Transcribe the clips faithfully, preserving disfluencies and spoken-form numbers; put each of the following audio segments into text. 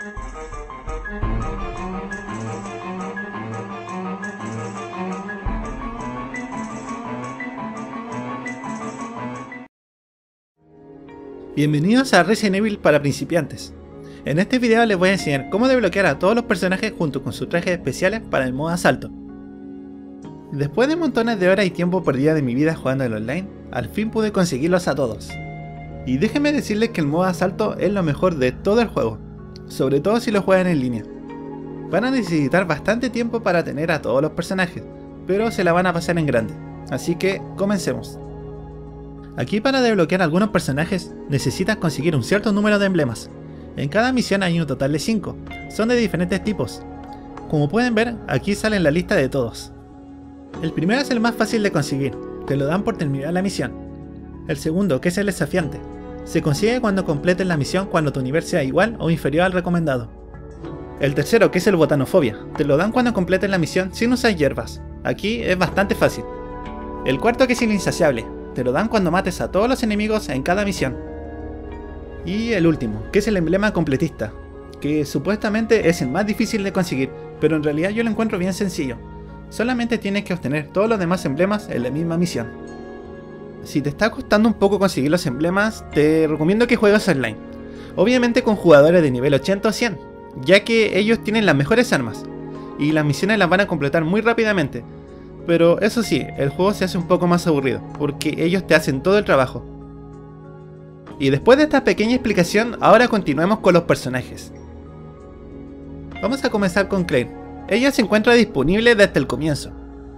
Bienvenidos a Resident Evil para principiantes. En este video les voy a enseñar cómo desbloquear a todos los personajes junto con sus trajes especiales para el modo asalto. Después de montones de horas y tiempo perdido de mi vida jugando en online, al fin pude conseguirlos a todos. Y déjenme decirles que el modo asalto es lo mejor de todo el juego, sobre todo si lo juegan en línea. Van a necesitar bastante tiempo para tener a todos los personajes, pero se la van a pasar en grande, así que comencemos. Aquí, para desbloquear algunos personajes necesitas conseguir un cierto número de emblemas. En cada misión hay un total de cinco, son de diferentes tipos. Como pueden ver, aquí sale la lista de todos. El primero es el más fácil de conseguir, te lo dan por terminar la misión. El segundo, que es el desafiante, se consigue cuando completes la misión cuando tu nivel sea igual o inferior al recomendado. El tercero, que es el botanofobia, te lo dan cuando completes la misión sin usar hierbas, aquí es bastante fácil. El cuarto, que es el insaciable, te lo dan cuando mates a todos los enemigos en cada misión. Y el último, que es el emblema completista, que supuestamente es el más difícil de conseguir, pero en realidad yo lo encuentro bien sencillo. Solamente tienes que obtener todos los demás emblemas en la misma misión. Si te está costando un poco conseguir los emblemas, te recomiendo que juegues online. Obviamente con jugadores de nivel ochenta o cien, ya que ellos tienen las mejores armas, y las misiones las van a completar muy rápidamente. Pero eso sí, el juego se hace un poco más aburrido, porque ellos te hacen todo el trabajo. Y después de esta pequeña explicación, ahora continuemos con los personajes. Vamos a comenzar con Claire. Ella se encuentra disponible desde el comienzo.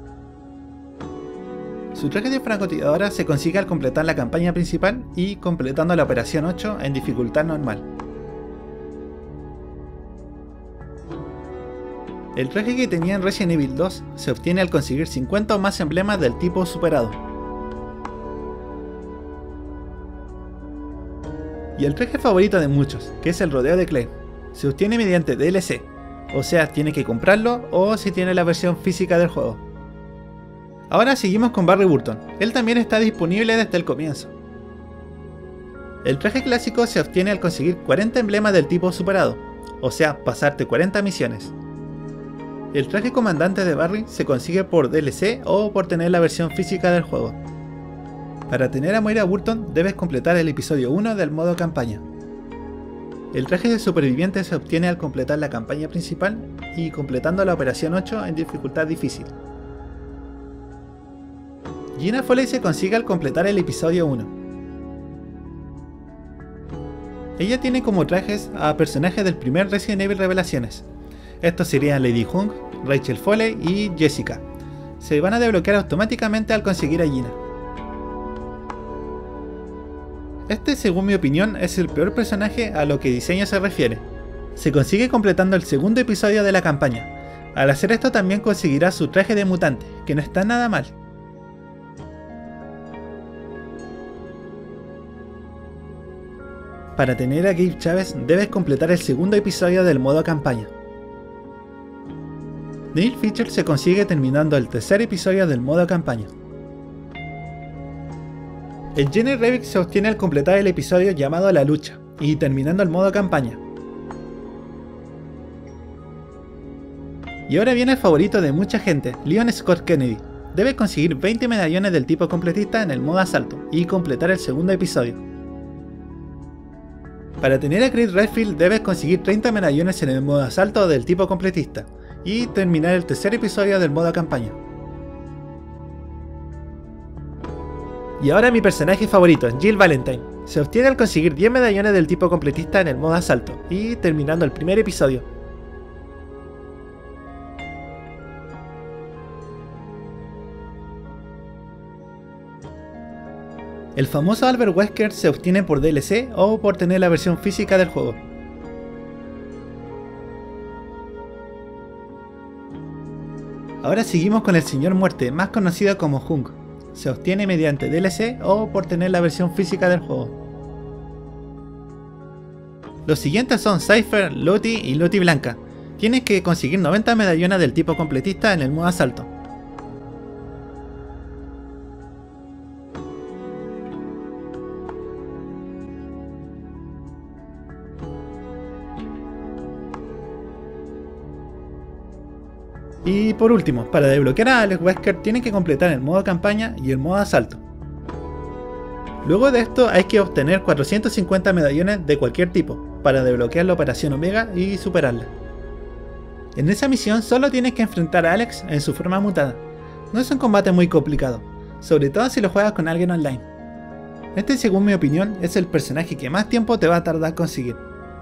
Su traje de francotiradora se consigue al completar la campaña principal y completando la operación ocho en dificultad normal. El traje que tenía en Resident Evil dos se obtiene al conseguir cincuenta o más emblemas del tipo superado. Y el traje favorito de muchos, que es el rodeo de Claire, se obtiene mediante D L C, o sea, tiene que comprarlo o si tiene la versión física del juego. Ahora seguimos con Barry Burton, él también está disponible desde el comienzo. El traje clásico se obtiene al conseguir cuarenta emblemas del tipo superado, o sea, pasarte cuarenta misiones. El traje comandante de Barry se consigue por D L C o por tener la versión física del juego. Para tener a Moira Burton debes completar el episodio uno del modo campaña. El traje de superviviente se obtiene al completar la campaña principal y completando la operación ocho en dificultad difícil. Gina Foley se consigue al completar el episodio uno. Ella tiene como trajes a personajes del primer Resident Evil Revelaciones. Estos serían Lady Hung, Rachel Foley y Jessica. Se van a desbloquear automáticamente al conseguir a Gina. Este, según mi opinión, es el peor personaje a lo que diseño se refiere. Se consigue completando el segundo episodio de la campaña. Al hacer esto también conseguirá su traje de mutante, que no está nada mal. Para tener a Gabe Chávez debes completar el segundo episodio del modo campaña. Neil Fisher se consigue terminando el tercer episodio del modo campaña. El Jenny Revik se obtiene al completar el episodio llamado La Lucha y terminando el modo campaña. Y ahora viene el favorito de mucha gente, Leon Scott Kennedy. Debe conseguir veinte medallones del tipo completista en el modo asalto y completar el segundo episodio. Para tener a Chris Redfield debes conseguir treinta medallones en el modo asalto del tipo completista y terminar el tercer episodio del modo campaña. Y ahora mi personaje favorito, Jill Valentine. Se obtiene al conseguir diez medallones del tipo completista en el modo asalto y terminando el primer episodio. El famoso Albert Wesker se obtiene por D L C o por tener la versión física del juego. Ahora seguimos con el Señor Muerte, más conocido como Hung. Se obtiene mediante D L C o por tener la versión física del juego. Los siguientes son Cypher, Lottie y Lottie Blanca. Tienes que conseguir noventa medallones del tipo completista en el modo asalto. Y por último, para desbloquear a Alex Wesker tienen que completar el modo campaña y el modo asalto. Luego de esto hay que obtener cuatrocientos cincuenta medallones de cualquier tipo para desbloquear la operación Omega y superarla. En esa misión solo tienes que enfrentar a Alex en su forma mutada. No es un combate muy complicado, sobre todo si lo juegas con alguien online. Este, según mi opinión, es el personaje que más tiempo te va a tardar conseguir.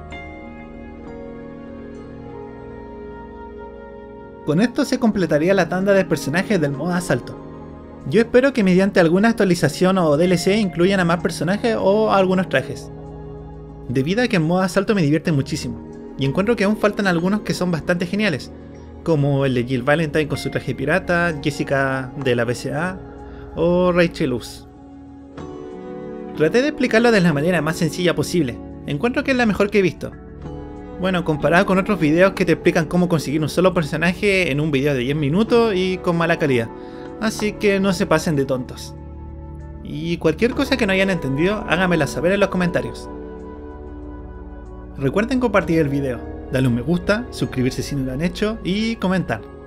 Con esto se completaría la tanda de personajes del modo asalto. Yo espero que mediante alguna actualización o D L C incluyan a más personajes o a algunos trajes, debido a que el modo asalto me divierte muchísimo, y encuentro que aún faltan algunos que son bastante geniales, como el de Jill Valentine con su traje pirata, Jessica de la B C A o Rachel Usk. Traté de explicarlo de la manera más sencilla posible, encuentro que es la mejor que he visto. Bueno, comparado con otros videos que te explican cómo conseguir un solo personaje en un video de diez minutos y con mala calidad, así que no se pasen de tontos. Y cualquier cosa que no hayan entendido, háganmela saber en los comentarios. Recuerden compartir el video, darle un me gusta, suscribirse si no lo han hecho y comentar.